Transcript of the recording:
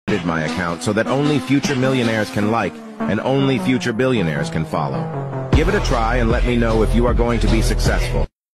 my account so that only future millionaires can like and only future billionaires can follow. Give it a try and let me know if you are going to be successful.